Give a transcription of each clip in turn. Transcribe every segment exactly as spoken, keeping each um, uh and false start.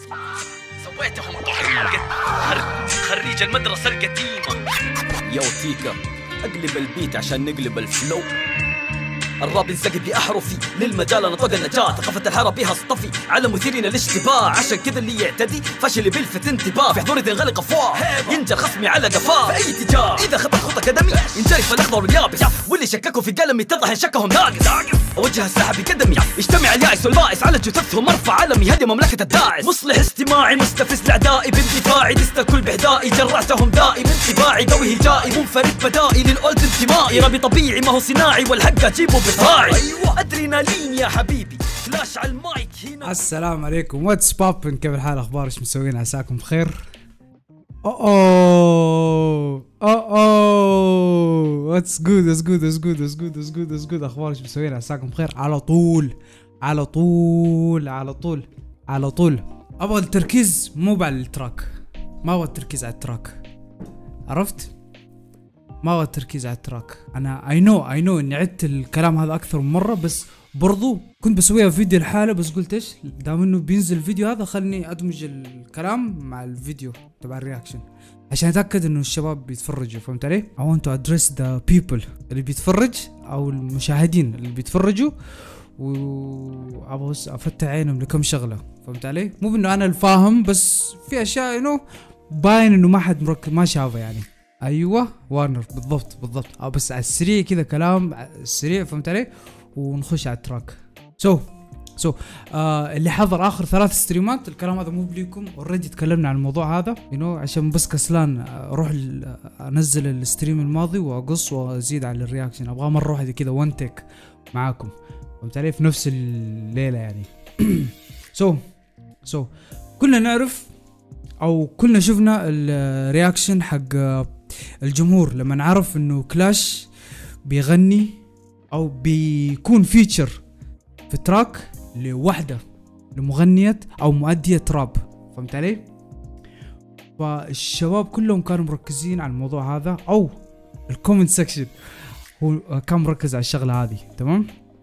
سويتهم خريج المدرسة القديمة. يو تيكا اقلب البيت عشان نقلب الفلو. الراب ينسقب بأحرفي للمجال انا طاق النجاة. ثقافة الحارة بيها اصطفي على مثيرين الاشتباه. عشان كذا اللي يعتدي فاشل بيلفت انتباه. في حضوري تنغلق افواه ينجر خصمي على قفاه في اي اتجاه. اذا خطط خطة قدمي ينجري في الاخضر واليابس. واللي شككوا في قلمي اتضح ان شكهم ناقص. اوجه الساحة بقدمي اجتمع اليائس والبائس على جثثهم ارفع علمي. هدي مملكة الداعس مصلح استماعي مستفز لاعدائي باندفاعي. دست الكل باهدائي جرعتهم دائي من طباعي. قوي هجائي منفرد بدائي للاولد انتمائي. ربي طبيعي ما هو صناعي والحق اجيبه بطاعي. ايوه ادرينالين يا حبيبي كلاش على المايك هنا. السلام عليكم واتس بابن، كيف الحال؟ اخبار ايش مسوين؟ عساكم بخير. اوه اوه واتس جود واتس جود واتس جود واتس جود واتس جود واتس جود اخبار ايش مسوين؟ عساكم بخير. على طول على طول على طول على طول ابغى التركيز مو على التراك، ما ابغى التركيز على التراك، عرفت؟ ما ابغى التركيز على التراك. انا اي نو اي نو اني عدت الكلام هذا اكثر من مره، بس برضو كنت بسويها فيديو الحالة، بس قلت ايش دام انه بينزل الفيديو هذا خلني ادمج الكلام مع الفيديو تبع الرياكشن عشان اتاكد انه الشباب بيتفرجوا. فهمت علي؟ I want to address the people اللي بيتفرج او المشاهدين اللي بيتفرجوا، وابغى افتح عينهم لكم شغله. فهمت علي؟ مو انه انا الفاهم، بس في اشياء انه باين انه ما حد مركز ما شافه يعني. ايوه وارنر بالضبط بالضبط. اه بس على السريع كذا كلام السريع. فهمت علي؟ ونخش على التراك. سو سو آه اللي حضر اخر ثلاث ستريمات الكلام هذا مو بليكم، اوريدي تكلمنا عن الموضوع هذا يو نو عشان بس كسلان اروح انزل الستريم الماضي واقص وازيد على الرياكشن. ابغى مره واحده كذا وان تيك معاكم. فهمت علي؟ في نفس الليله يعني. سو سو كلنا نعرف او كلنا شفنا الرياكشن حق الجمهور لما نعرف انه كلاش بيغني او بيكون فيتشر في تراك لوحده لمغنية او مؤدية راب. فهمت علي؟ فالشباب كلهم كانوا مركزين على الموضوع هذا، او الكومنت سكشن هو كان مركز على الشغلة هذه. تمام؟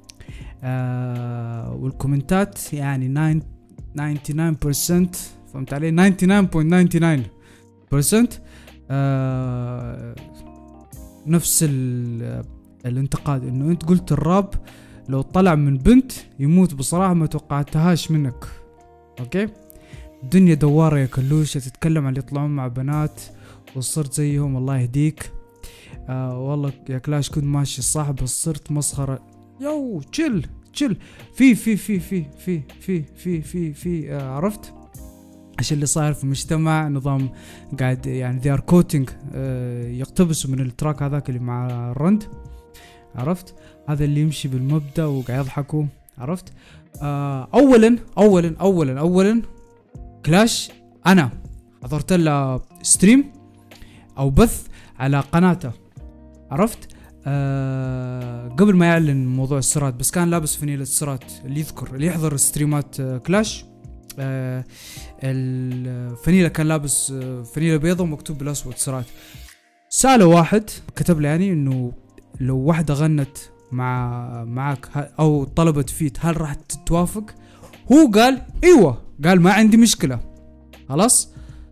آه والكومنتات يعني تسعة وتسعين بالمية. فهمت علي؟ تسعة وتسعين فاصلة تسعة وتسعين بالمية آه نفس الانتقاد، انه انت قلت الراب لو طلع من بنت يموت. بصراحة ما توقعتهاش منك. اوكي؟ الدنيا دوارة يا كلوشة، تتكلم عن اللي يطلعون مع بنات وصرت زيهم. الله يهديك. آه والله يا كلاش كنت ماشي صح بس صرت مسخرة. يو تشيل تشيل في في في في في في في في في آه عرفت عشان اللي صاير في المجتمع نظام قاعد يعني they are quoting آه يقتبسوا من التراك هذاك اللي مع الرند. عرفت؟ هذا اللي يمشي بالمبدأ وقاعد يضحكوا. عرفت؟ آه اولا اولا اولا اولا كلاش انا حضرت له ستريم او بث على قناته. عرفت؟ آه قبل ما يعلن موضوع السرات، بس كان لابس فنيلة السرات. اللي يذكر اللي يحضر ستريمات آه كلاش آه الفنيلة كان لابس آه فنيلة بيضة ومكتوب بالاسود سرات. سأله واحد كتب له يعني انه لو واحدة غنت مع معك او طلبت فيت هل راح تتوافق؟ هو قال ايوه، قال ما عندي مشكلة. خلاص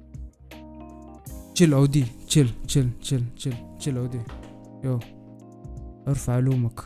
تشيل اودي تشيل تشيل تشيل تشيل تشيل اودي. يو ارفع لومك.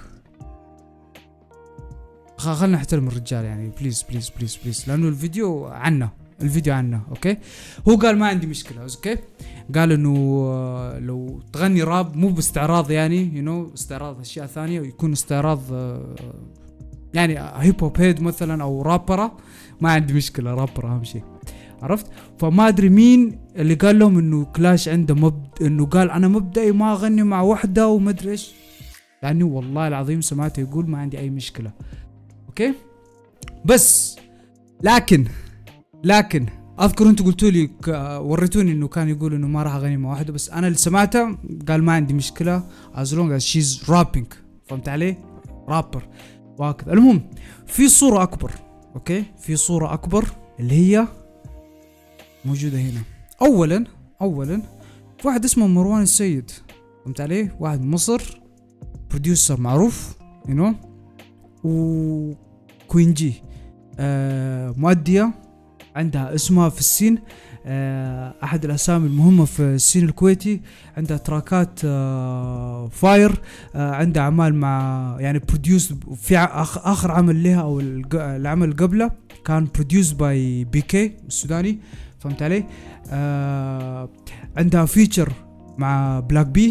خلنا نحترم الرجال يعني بليز بليز بليز بليز، لانه الفيديو عنا الفيديو عنا. اوكي؟ هو قال ما عندي مشكلة. اوكي؟ قال انه لو تغني راب مو باستعراض يعني يو نو استعراض اشياء ثانية، ويكون استعراض يعني هيب هوب هيد مثلا او رابرة، ما عندي مشكلة. رابرة اهم شيء. عرفت؟ فما ادري مين اللي قال لهم انه كلاش عنده مبدأ، انه قال انا مبدئي ما اغني مع وحدة وما ادري ايش. يعني والله العظيم سمعته يقول ما عندي اي مشكلة. اوكي؟ بس لكن لكن اذكر انتوا قلتوا لي وريتوني انه كان يقول انه ما راح اغني مع واحده، بس انا اللي سمعته قال ما عندي مشكله as long as she's rapping. فهمت علي؟ رابر وهكذا. المهم في صوره اكبر. اوكي؟ في صوره اكبر اللي هي موجوده هنا. اولا اولا في واحد اسمه مروان السيد. فهمت علي؟ واحد من مصر، بروديوسر معروف يو نو، وكوين جي آه مؤديه عندها اسمها في السين، آه احد الاسامي المهمه في السين الكويتي. عندها تراكات آه فاير، آه عندها اعمال مع يعني بروديوس في اخر عمل لها او العمل اللي قبله كان بروديوس باي بي كي السوداني، فهمت علي؟ آه عندها فيتشر مع بلاك بي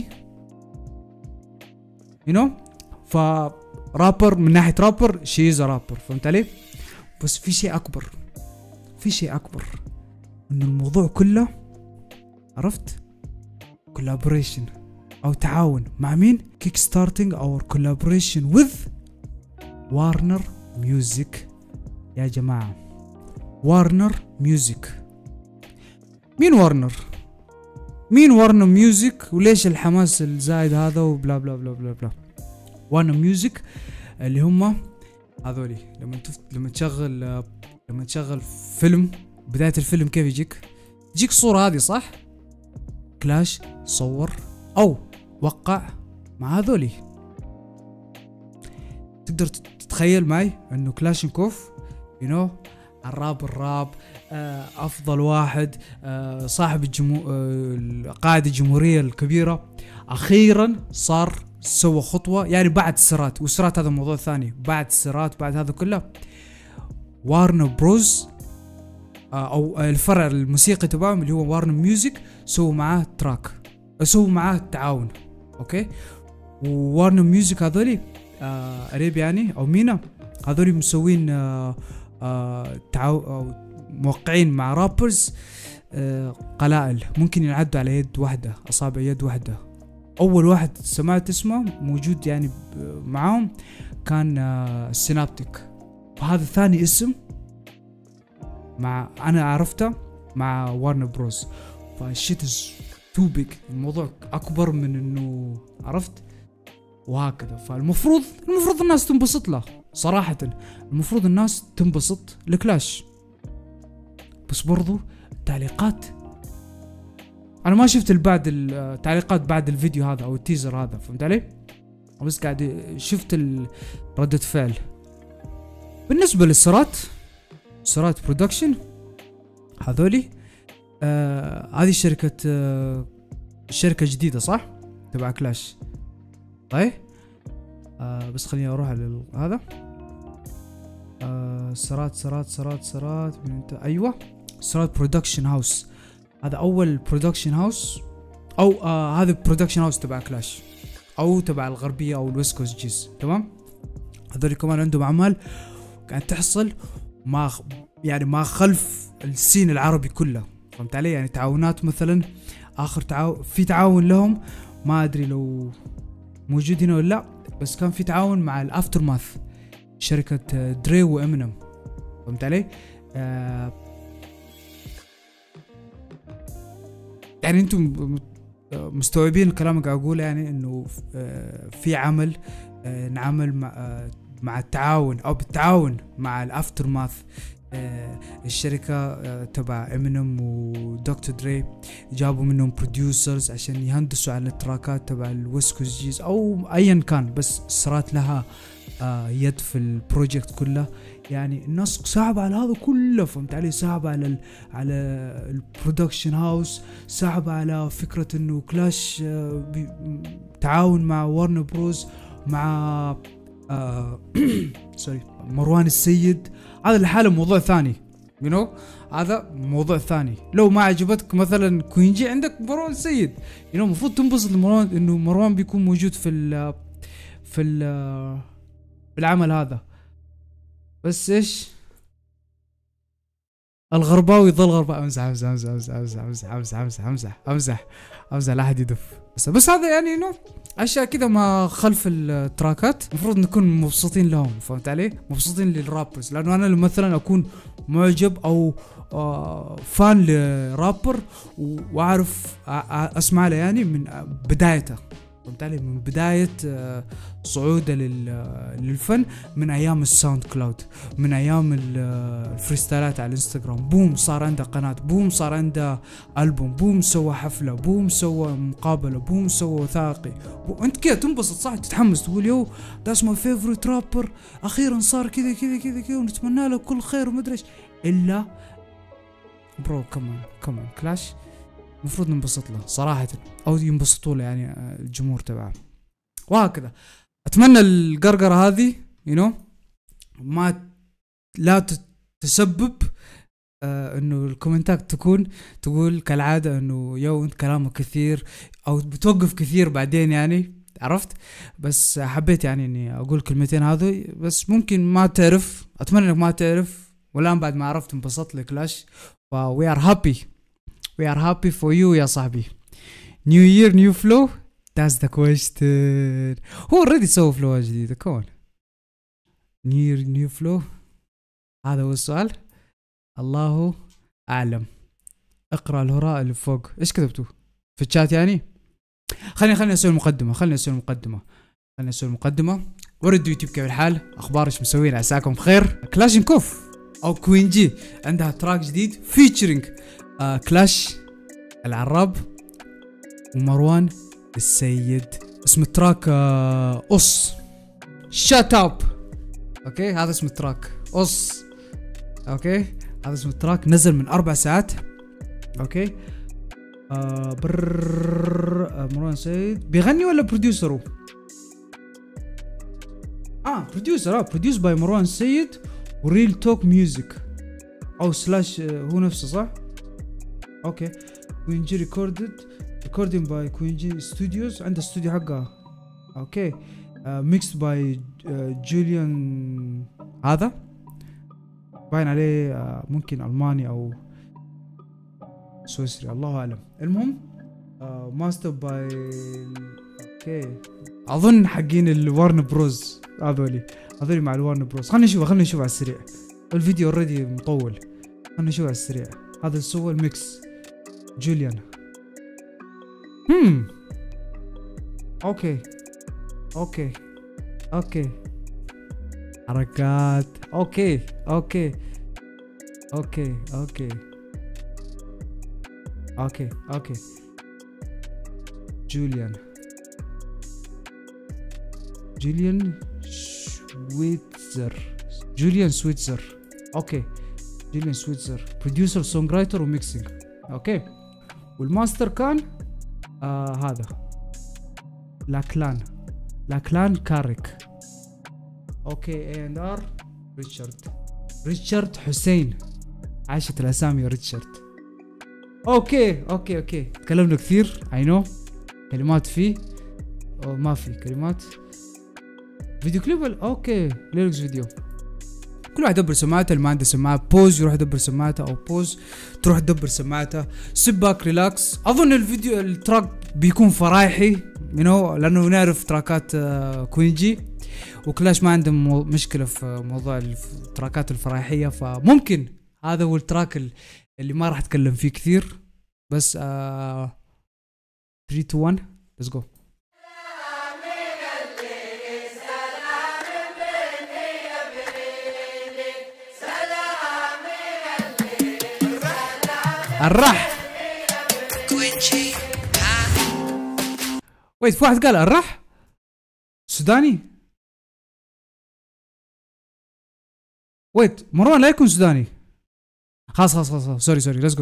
يو نو، فرابر من ناحيه رابر شي از رابر، فهمت علي؟ بس في شيء اكبر، في شيء اكبر انه الموضوع كله عرفت كولابوريشن او تعاون مع مين؟ كيك ستارتنج اور كولابوريشن وذ وارنر ميوزك. يا جماعه وارنر ميوزك، مين وارنر؟ مين وارنر ميوزك وليش الحماس الزايد هذا وبلا بلا بلا بلا بلا. وارنر ميوزك اللي هم هذولي لما تفت... لما تشغل لما تشغل فيلم، بداية الفيلم كيف يجيك؟ يجيك الصورة هذه صح؟ كلاش صور أو وقع مع هذولي. تقدر تتخيل معي إنه كلاشينكوف يو نو الراب الراب آه أفضل واحد، آه صاحب الجمو... آه قائد الجمهورية الكبيرة، أخيرا صار سوى خطوة يعني بعد السرات، والسرات هذا موضوع ثاني، بعد السرات بعد هذا كله وارنر بروز آه او الفرع الموسيقي تبعهم اللي هو وارنر ميوزك سووا معاه تراك، سووا معاه تعاون. اوكي، ووارنر ميوزك هذولي آه قريب يعني او مينا هذولي مسوين آه آه تعاون أو موقعين مع رابرز آه قلائل ممكن ينعدوا على يد واحدة، اصابع يد واحدة. اول واحد سمعت اسمه موجود يعني معاهم كان آه سينابتيك، وهذا ثاني اسم مع انا عرفته مع وارنر بروز. فالشيت از تو بيج، الموضوع اكبر من انه عرفت وهكذا. فالمفروض المفروض الناس تنبسط له صراحة، المفروض الناس تنبسط لكلاش، بس برضو التعليقات انا ما شفت بعد التعليقات بعد الفيديو هذا او التيزر هذا، فهمت علي؟ بس قاعد شفت ردة فعل. بالنسبة للسرات سرات برودكشن هذولي آه هذه شركة آه شركة جديدة صح؟ تبع كلاش. طيب آه بس خليني اروح على هذا آه سرات سرات سرات سرات ايوه سرات برودكشن هاوس. هذا اول برودكشن هاوس او آه هذا برودكشن هاوس تبع كلاش او تبع الغربية او الويست كوست جيز. تمام، هذول كمان عندهم اعمال قاعد تحصل ما يعني ما خلف السين العربي كله، فهمت علي؟ يعني تعاونات مثلا اخر تعاون في تعاون لهم ما ادري لو موجود هنا ولا لا، بس كان في تعاون مع الافتر ماث شركة دري وامينيم، فهمت علي؟ آه يعني انتم مستوعبين الكلام اللي قاعد اقوله، يعني انه آه في عمل آه نعمل مع آه مع التعاون او بالتعاون مع الافتر ماث آه الشركة آه تبع امينيم ودكتور دري، جابوا منهم بروديوسرز عشان يهندسوا على التراكات تبع الويست كوست جيز او ايا كان، بس صارت لها آه يد في البروجكت كله. يعني الناس صعبة على هذا كله، فهمت علي؟ صعبة على ال على البرودكشن هاوس، صعبة على فكرة انه كلاش آه تعاون مع وارنر بروز مع آه سوري مروان السيد. هذا لحاله موضوع ثاني يو you know? هذا موضوع ثاني. لو ما عجبتك مثلا كوينجي عندك مروان السيد يو you know, المفروض تنبسط لمروان انه مروان بيكون موجود في ال في ال في العمل هذا. بس ايش الغرباوي يظل غرباوي. امزح امزح امزح امزح امزح امزح امزح امزح امزح امزح امزح لا احد يدف. بس بس هذا يعني انه اشياء كذا ما خلف التراكات المفروض نكون مبسوطين لهم، فهمت علي؟ مبسوطين للرابرز، لانه انا مثلا اكون معجب او آه فان لرابر واعرف اسمع له يعني من بدايته، فهمت علي؟ من بداية آه صعوده للفن، من ايام الساوند كلاود، من ايام الفريستايلات على الانستغرام، بوم صار عنده قناة، بوم صار عنده ألبوم، بوم سوى حفلة، بوم سوى مقابلة، بوم سوى وثائقي. انت كده تنبسط صح، تتحمس تقول يو ذاتس ماي فيفورت رابر، اخيرا صار كذا كذا كذا كذا ونتمنى له كل خير ومدري ايش. الا برو كمان كمان كلاش المفروض ننبسط له صراحة، او ينبسطوا له يعني الجمهور تبعه وهكذا. اتمنى القرقرة هذه يو you know ما لا تسبب آه انه الكومنتات تكون تقول كالعادة انه يو انت كلامك كثير او بتوقف كثير بعدين يعني عرفت. بس حبيت يعني اني اقول كلمتين هذو، بس ممكن ما تعرف، اتمنى انك ما تعرف، والان بعد ما عرفت انبسطت لكلاش. ف we are happy we are happy for you يا صاحبي. new year new flow that's the question. هو already سوى فلو جديدة كون new year new flow، هذا هو السؤال. الله اعلم. اقرا الهراء اللي فوق، ايش كتبتوا في الشات يعني؟ خليني خليني اسوي المقدمة خليني اسوي المقدمة خليني اسوي المقدمة. ورد يوتيوب كيف الحال؟ اخبار ايش مسوين؟ عساكم بخير. كلاشينكوف او كوين جي عندها تراك جديد فيتشرينج آه كلاش العراب ومروان السيد. اسم التراك آه قص شات اب. اوكي هذا اسم التراك قص. اوكي هذا اسم التراك، نزل من اربع ساعات. اوكي آه برر آه مروان سيد بيغني ولا بروديوسرو؟ اه بروديوسر اه بروديوس باي مروان سيد وريل توك ميوزك او سلاش آه هو نفسه صح؟ اوكي كوين جي ريكوردد ريكوردينج باي كوين جي ستوديوز، عنده استوديو حقها. اوكي ميكس باي جوليان، هذا باين عليه آه ممكن الماني او سويسري الله اعلم. المهم ماستر باي اوكي اظن حقين الوارن بروز هذولي هذولي مع الوارن بروز. خلينا نشوف خلينا نشوف على السريع، الفيديو اوريدي مطول. خلينا نشوف على السريع. هذا سوى الميكس جوليان. هم اوكي اوكي اوكي حركات. اوكي اوكي اوكي اوكي اوكي اوكي جوليان جوليان سويتزر جوليان سويتزر اوكي جوليان سويتزر بروديوسر سونج رايتر وميكسينج. اوكي والماستر كان آه هذا لاكلان لاكلان كاريك. اوكي اي اند ار ريتشارد ريتشارد حسين. عاشت الاسامي يا ريتشارد. اوكي اوكي اوكي تكلمنا كثير اي نو. كلمات فيه او ما في كلمات. فيديو كليب اوكي ليركس فيديو. كل واحد يدبر سماعته، اللي ما عنده سماعه بوز يروح يدبر سماعته او بوز تروح تدبر سماعته. سيب باك ريلاكس. اظن الفيديو التراك بيكون فرايحي يو نو لانه نعرف تراكات آه كوين جي وكلاش ما عندهم مشكله في موضوع التراكات الفرايحيه، فممكن هذا هو التراك اللي ما راح اتكلم فيه كثير. بس آه ثلاثة اثنين واحد let's go. الرح ويت في واحد قال الرح سوداني. ويت مروان لا يكون سوداني. خلاص خلاص خلاص سوري سوري ليتس جو.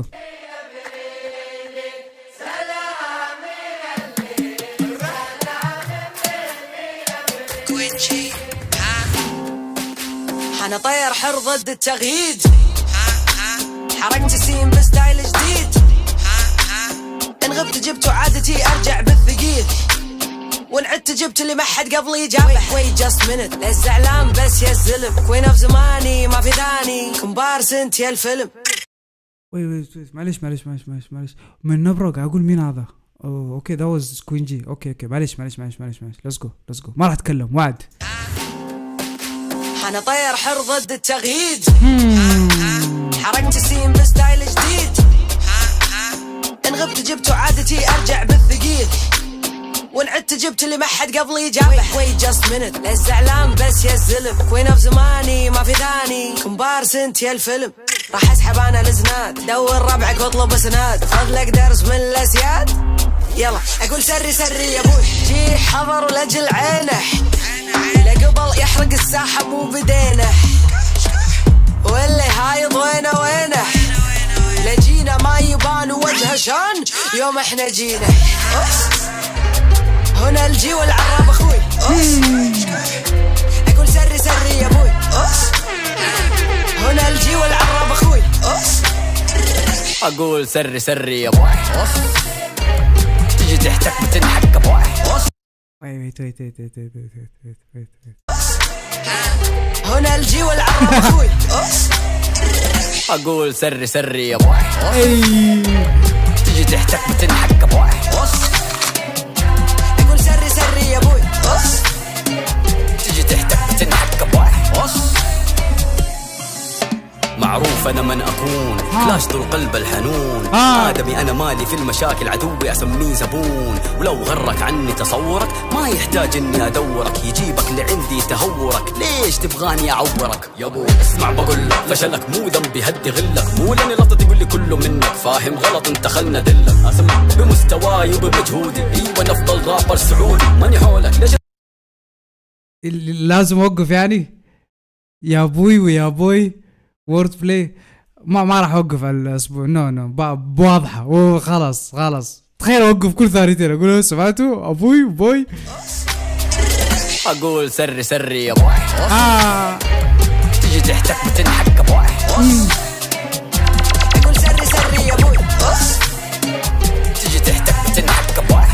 انا طير حر ضد التغييد، حركت السين بستايل جديد، ان غبت جبت وعادتي ارجع بالثقيل، وان عدت جبت اللي ما حد قبلي جابح. وي جاست منت ليش زعلان بس يا الزلم، كوين اوف زماني ما في ثاني كومبارس انت يا الفيلم. وي وي معليش معليش معليش معليش معليش من نبرة قاعد اقول مين هذا. اوه اوكي ذا واز كوين جي. اوكي اوكي معليش معليش معليش معليش معليش ليتس جو ليتس جو ما راح اتكلم وعد. انا طير حر ضد التغييد، حركت السين بستايل جديد، ان غبت جبت وعادتي ارجع بالثقيل، وان عدت جبت اللي ما حد قبلي جابح. وي جاست منت ليش زعلان بس يا الزلم، كوين اوف زماني ما في ثاني كومبارس انت يا الفيلم. راح اسحب انا الزناد، دور ربعك واطلب اسناد، فضلك درس من الاسياد. يلا اقول سري سري يا ابوي، جي حضر لاجل عينه، لقبل يحرق الساحه مو بدينه، واللي هايض وينه وينه، لجي يوم احنا جينا هنا الجي والعراب اخوي اقول سري سري يا ابوي هنا الجي والعراب اخوي اقول سري سري يا ابوي تجي تحتك بتنحك ابوي ويت ويت ويت ويت ويت ويت ويت ويت ويت هنا الجي والعرب اخوي اقول سري سري يا ابوي تجي تحتك بتنحك ابوي اقول سري سري يا ابوي تجي تحتك بتنحك ابوي معروف انا من اكون كلاش ذو القلب الحنون آه. ادمي انا مالي في المشاكل عدوي اسميه زبون ولو غرك عني تصورك ما يحتاج اني ادورك يجيبك لعندي تهورك ليش تبغاني اعورك يا ابو اسمع بقول لك فشلك مو ذنبي هدي غلك مو لاني غلطتي تقول لي كله منك فاهم غلط انت خلنا دلك اسمع بمستواي وبمجهودي ايوه انا افضل رابر سعودي ماني حولك ليش لازم اوقف يعني يا ابوي ويا ابوي وورد بلاي ما ما راح اوقف على الاسبوع نو نو بواضحه وخلاص خلاص تخيل اوقف كل ثانيتين اقول سمعتوا ابوي وبوي اقول سري سري يا ابوي آه. تجي تحتك بتنحك ابوي اقول سري سري يا ابوي تجي تحتك بتنحك ابوي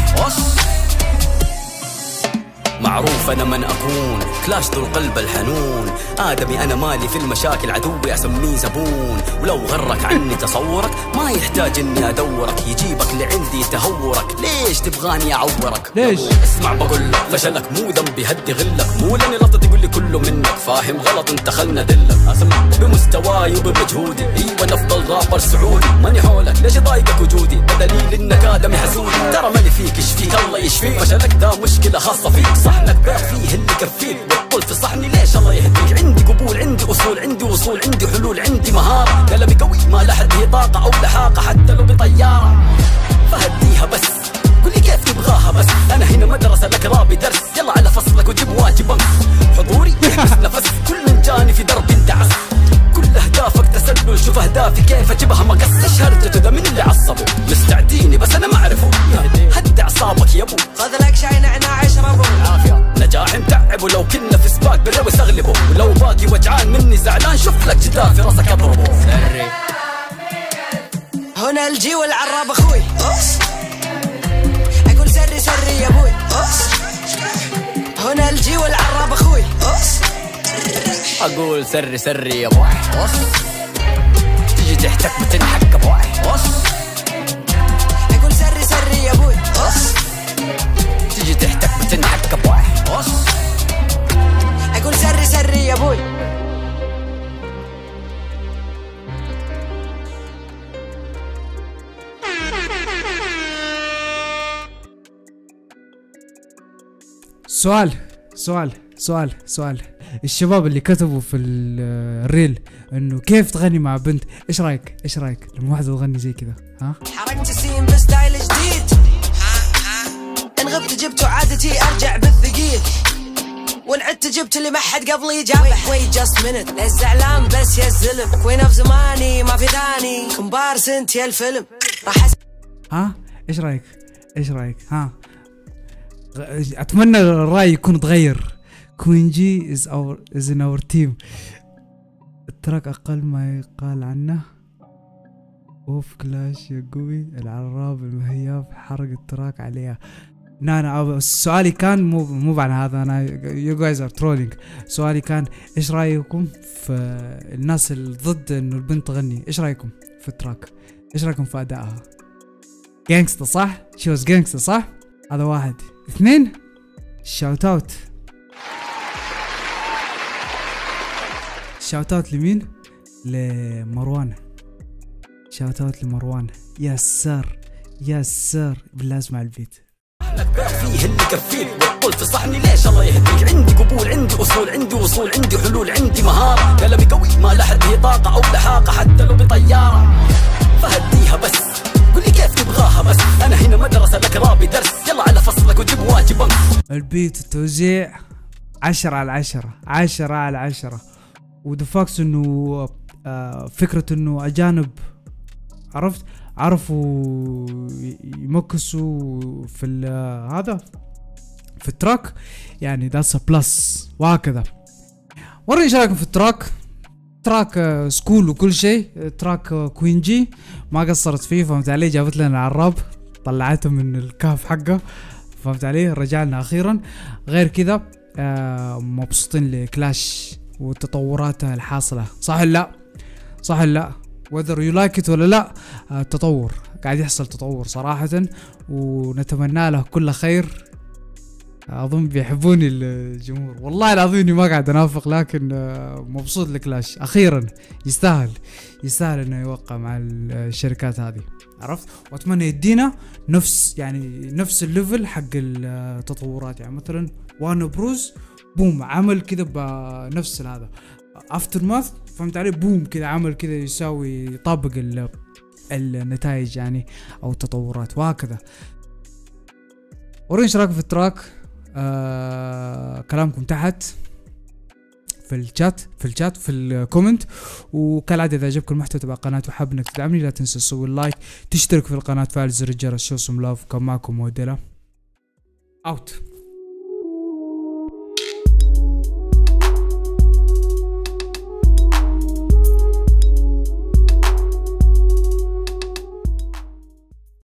معروف انا من اكون كلاش ذو القلب الحنون ادمي انا مالي في المشاكل عدوي اسميه زبون ولو غرك عني تصورك ما يحتاج اني ادورك يجيبك لعندي تهورك ليش تبغاني اعورك ليش اسمع بقول لك فشلك مو ذنبي هدي غلك مو لاني غلطتي تقول لي كله منك فاهم غلط انت خلنا دلك اسمع بمستواي وبمجهودي ايوه انا افضل رابر سعودي ماني حولك ليش ضايقك وجودي بدليل انك ادمي حسودي ترى مالي فيك يشفيك الله يشفيك فشلك ده مشكله خاصه فيك صحنك بيع فيه اللي كفيك بطل في صحني ليش الله يهديك عندي قبول عندي اصول عندي وصول عندي حلول عندي مهاره قلبي قوي ما لحد هي طاقه او لحاقه حتى لو بطياره فهديها بس قولي كيف تبغاها بس انا هنا مدرسه لك رابي درس يلا على فصلك وجيب واجب امس حضوري يحبس نفس كل من جاني في درب دعس كل اهدافك تسلل شوف اهدافي كيف اجيبها مقص ايش هرجته ده من اللي عصبه مستعديني بس انا ما اعرفه هدي اعصابك يا ابو خذ لك شاي نعناع اشربه العافيه نجاح متعب ولو كنا في سباق بالروس اغلبه ولو باقي وجعان مني زعلان شوف لك جدار في راسك اضربه سري هنا الجي والعراب اخوي اقول سري سري يا ابوي هنا الجي والعراب اخوي اقول سري سري يا ابوي تجي تحتك بتنحك ابوي اقول سري سري يا ابوي تجي تحتك بتنحك ابوي اقول سري سري يا ابوي سؤال سؤال سؤال سؤال الشباب اللي كتبوا في الريل انه كيف تغني مع بنت ايش رايك ايش رايك لما واحده تغني زي كذا ها حركت السين بستايل جديد ان غبت جبت عادتي ارجع بالثقيل وان عدت جبت اللي ما حد قبلي جابه وي جاست مينت ليش زعلان بس يا الزلم كوين اوف زماني ما في ثاني كومبارس انت يا الفيلم راح أس... ها ايش رايك ايش رايك ها اتمنى الراي يكون تغير كوين جي از اور از ان اور تيم التراك اقل ما يقال عنه اوف كلاش يا قوي العراب المهياب حرق التراك عليها لا لا سؤالي كان مو مو عن هذا انا يو جايز ار ترولينج سؤالي كان ايش رايكم في الناس اللي ضد انه البنت تغني ايش رايكم في التراك ايش رايكم في ادائها جانكستا صح شي واز جانكستا صح هذا واحد اثنين شاوت اوت شاوت اوت لمين لمروان شاوت اوت لمروان يا سر يا سر بالله اسمع البيت فيه اللي كفيك بطل في صحني ليش الله يهديك عندي قبول عندي اصول عندي وصول عندي حلول عندي مهاره قلبي قوي ما لحد هي طاقه او لحاقه حتى لو بطياره فهديها بس قولي كيف تبغاها بس انا هنا مدرسه لك رابي درس يلا على فصلك وجيب واجب امس البيت التوزيع عشرة على عشرة عشرة على عشرة ودفاكس انه آه فكرة انه اجانب عرفت عرفوا يمكسوا في هذا في التراك، يعني ذاتس بلس. وهكذا وريني ايش رايكم في التراك. تراك سكول وكل شيء، تراك كوين جي ما قصرت فيه، فهمت علي؟ جابت لنا العراب طلعته من الكهف حقه، فهمت علي؟ رجعنا اخيرا. غير كذا آه مبسوطين لكلاش وتطوراتها الحاصله، صح ولا لا؟ صح ولا لا؟ whether you like it ولا لا، آه تطور قاعد يحصل تطور صراحه، ونتمنى له كل خير. اظن بيحبوني الجمهور، والله العظيم اني ما قاعد انافق، لكن مبسوط لكلاش اخيرا. يستاهل يستاهل انه يوقع مع الشركات هذه، عرفت؟ واتمنى يدينا نفس يعني نفس الليفل حق التطورات. يعني مثلا وان بروز بوم عمل كذا بنفس هذا، افتر ماث فهمت علي؟ بوم كذا عمل كذا يساوي يطابق النتائج يعني او التطورات، وهكذا. وريني ايش رايكم في التراك، آه كلامكم تحت في الشات في الشات في الكومنت. وكالعاده اذا عجبكم المحتوى تبع القناه وحاب انك تدعمني، لا تنسى تسوي اللايك، تشترك في القناه، تفعل زر الجرس. شو سم لاف، كان معكم موديلا اوت.